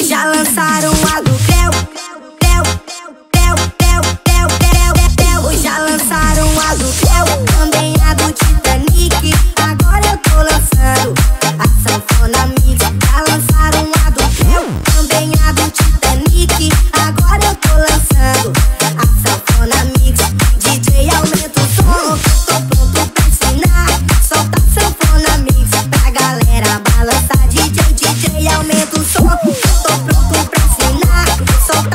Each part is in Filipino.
Já lançaram a do Creu, Creu, Creu, Creu, Creu, Creu, Creu. Já lançaram a do Creu, também a do Titanic. Agora eu tô lançando a sanfona mix. Já lançaram a do Creu, também a do Titanic. Agora eu tô lançando a sanfona mix. DJ, aumenta o som, tô pronto pra ensinar. Solta a sanfona mix pra galera balançar. DJ, aumenta o som, tô pronto pra ensinar. Solta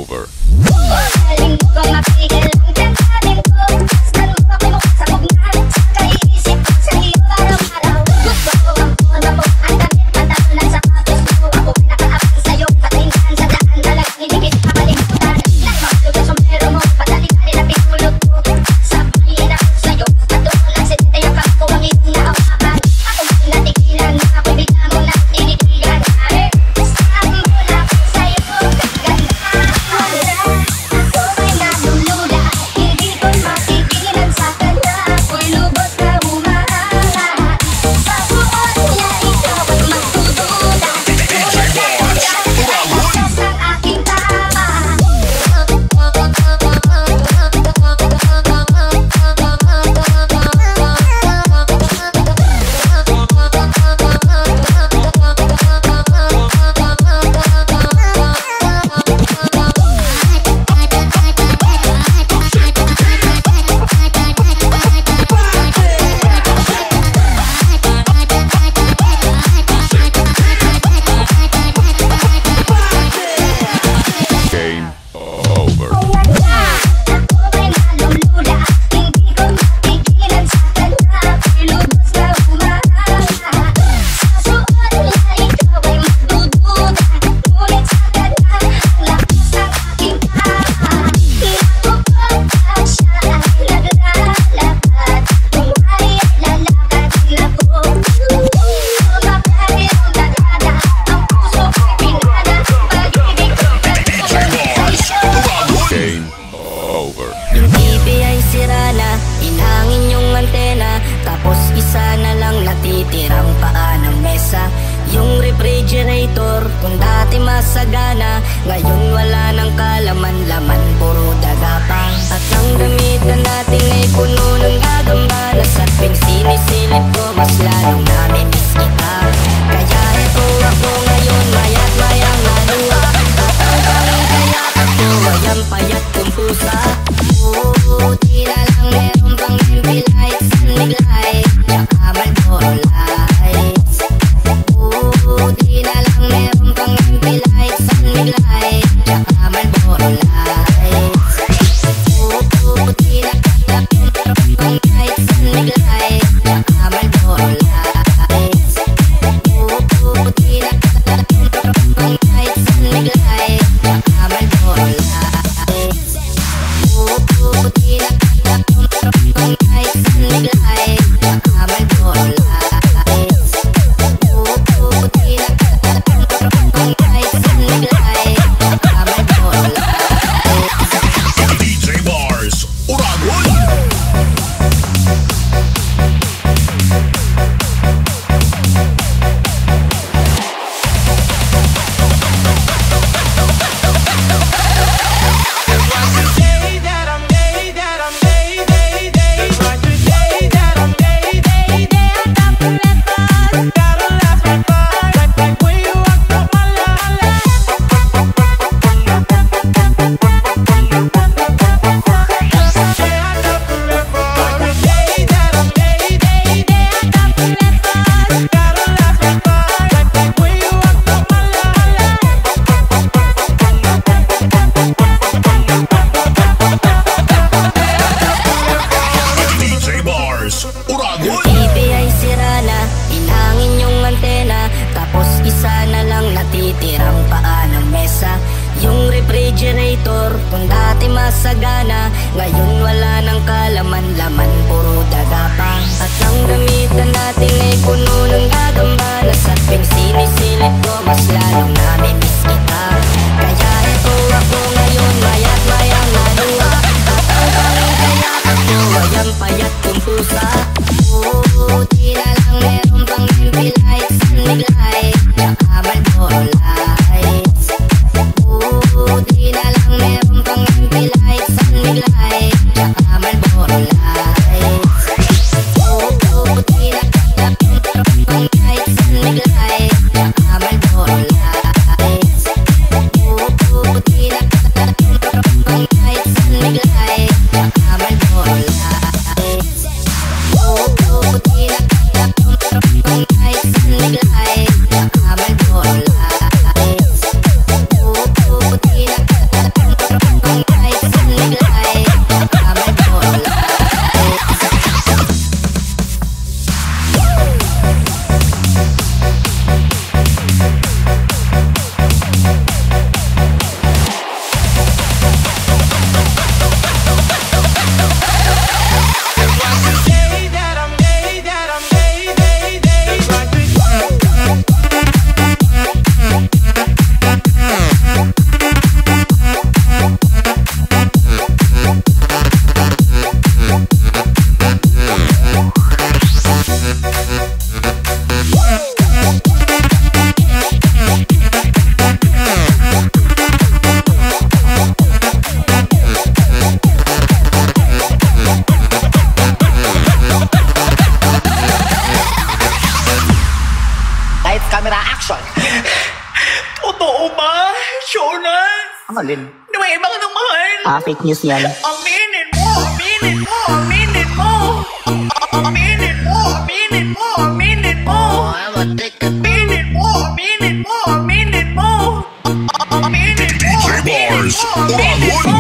over. Kung dati masagana, ngayon wala nang kalaman-laman, puro daga pa. At ang gamitan natin ay puno ng gagamba, na sa tuwing sinisilip ko, mas lalong namimiss kita. Kaya ito ako ngayon, maya't mayang maluha, at ang pangingayat ako ay ang payat kong pusa. Buti na lang meron pang MP lights and light, tsaka Marlboro lights. Buti na lang meron pang MP lights and light, tsaka Marlboro lights. Buti na lang meron pang lights and light, tsaka Marlboro lights. Buti na lang meron pang lights and light, tsaka Marlboro lights. Kung dati masagana, ngayon wala nang kalaman-laman, puro daga pa. At ang gamitan natin ay puno ng gagamba, na sa tuwing sinisilip ko, mas lalong namimiss kita. Kaya ito ako ngayon, maya't mayang maluha, at ang pangingayat ako ay ang payat kong pusa. Buti na lang meron pang MP lights and light, tsaka Marlboro lights. Buti na lang meron pang MP lights and light, tsaka Marlboro lights. Buti na lang meron pang lights and light, tsaka Marlboro lights. mahalin. Wait, bakit ang mahal? Fake news yan. Aminin mo, aminin mo, aminin mo. Aminin mo, aminin mo, aminin mo. Aminin mo, aminin mo, aminin mo. Aminin mo, aminin mo, aminin mo.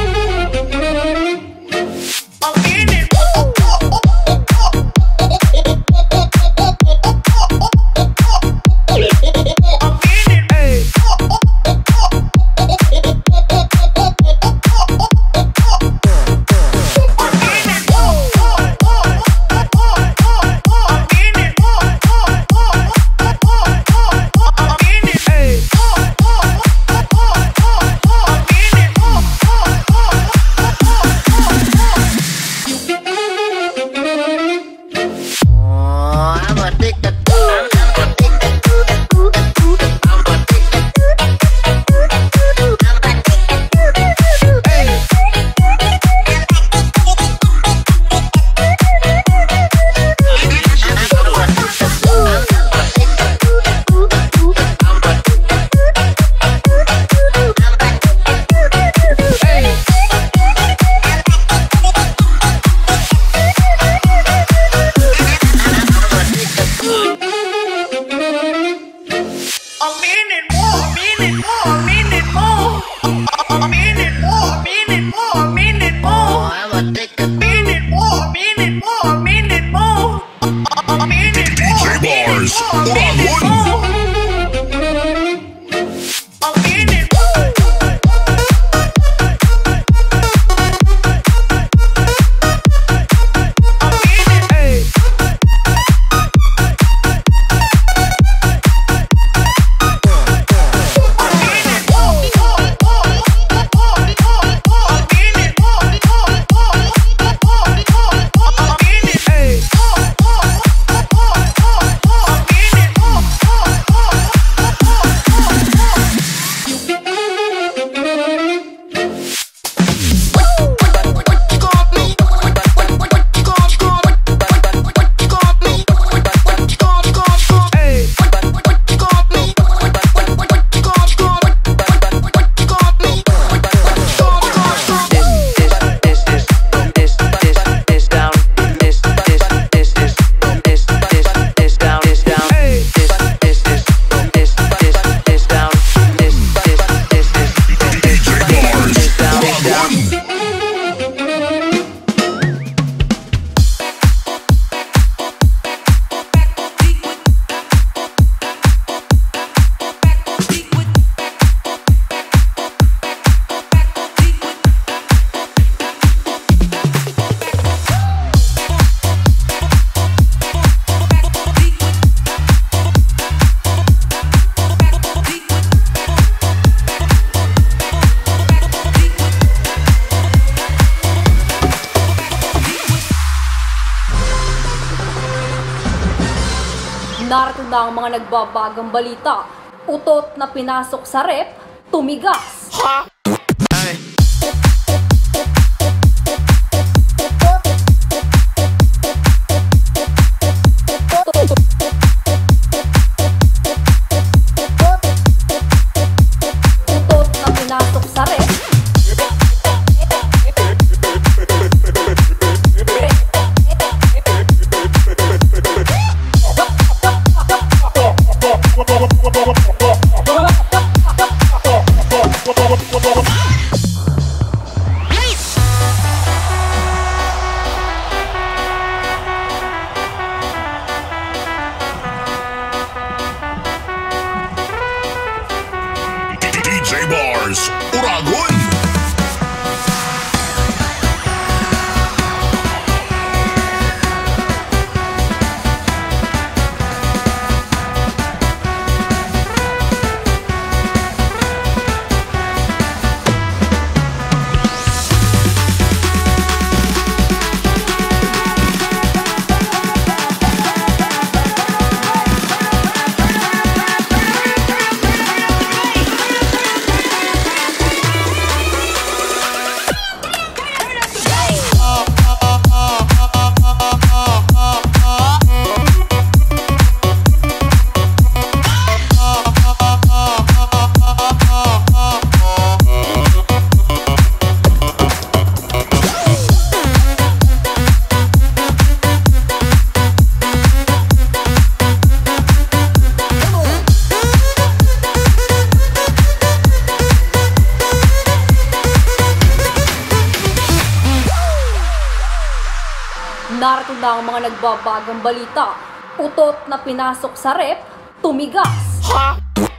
Narito na ang mga nagbabagang balita. Utot na pinasok sa rep, tumigas. Ha? Ay. Utot na pinasok sa rep. What? Narito na ang mga nagbabagang balita. Utot na pinasok sa rep, tumigas.